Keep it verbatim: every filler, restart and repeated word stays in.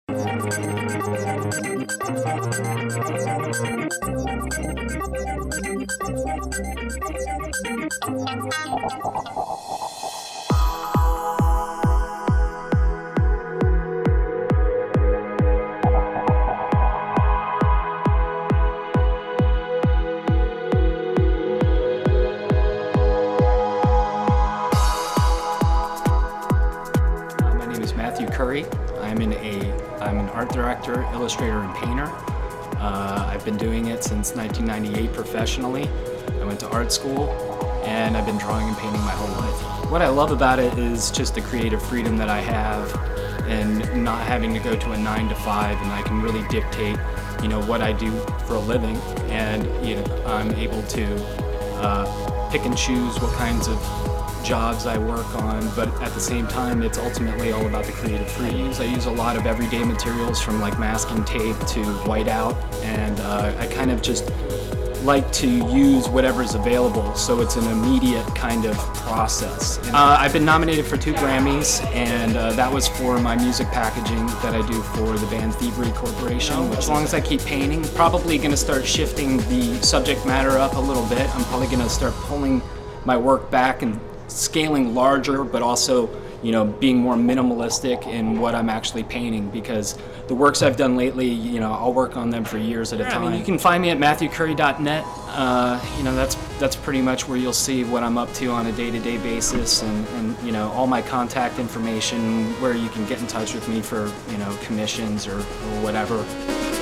Matthew Curry. I'm in a I'm an art director, illustrator, and painter. Uh, I've been doing it since nineteen ninety-eight professionally. I went to art school, and I've been drawing and painting my whole life. What I love about it is just the creative freedom that I have, and not having to go to a nine to five, and I can really dictate, you know, what I do for a living, and you know, I'm able to uh, pick and choose what kinds of jobs I work on, but at the same time it's ultimately all about the creative freedom. I use a lot of everyday materials from like masking tape to whiteout, and uh, I kind of just like to use whatever's available, so it's an immediate kind of process. Uh, I've been nominated for two Grammys, and uh, that was for my music packaging that I do for the band Thievery Corporation. Which, as long as I keep painting, probably going to start shifting the subject matter up a little bit. I'm probably going to start pulling my work back and scaling larger, but also, you know, being more minimalistic in what I'm actually painting, because the works I've done lately, you know, I'll work on them for years at a time. I mean, you can find me at matthew curry dot net. Uh, you know, that's that's pretty much where you'll see what I'm up to on a day-to-day basis, and, and you know, all my contact information, where you can get in touch with me for, you know, commissions or, or whatever.